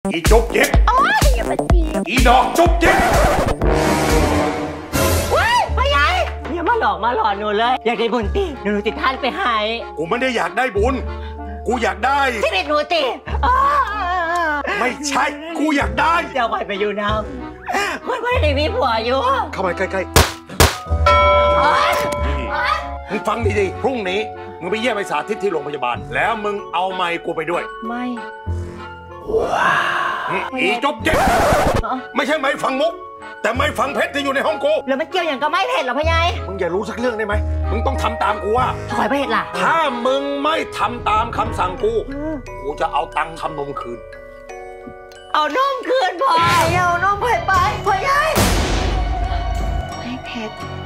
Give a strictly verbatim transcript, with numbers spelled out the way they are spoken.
อีจุ๊บจิ๊บโอ้ยอย่ามาจีอีดอกจุ๊บจิ๊บว้ายพ่อใหญ่อย่ามาหลอกมาหลอนหนูเลยอยากได้บุญตีหนูติดท่านไปหายกูไม่ได้อยากได้บุญกูอยากได้ชีวิตหนูตีไม่ใช่กูอยากได้เดี๋ยวไปไปอยู่น้ำคนไม่ได้มีผัวอยู่เข้ามาใกล้ๆมึงฟังดีๆพรุ่งนี้มึงไปเยี่ยมไอ้สาธิตที่โรงพยาบาลแล้วมึงเอาไมค์กูไปด้วยไม่อีจบเจ็บไม่ใช่ไม้ฟังมุกแต่ไม้ฟังเพชรที่อยู่ในห้องกูแล้วมันเกี่ยวอย่างก็ไม่เผ็ดหรอพ่อใหญ่มึงอย่ารู้สักเรื่องได้ไหมมึงต้องทำตามกูว่าถอยไปเห็ดล่ะถ้ามึงไม่ทำตามคำสั่งกูกูจะเอาตังค์ทำนมคืนเอานมคืนพ่อเอานมไปไปพ่อใหญ่ไม่เผ็ด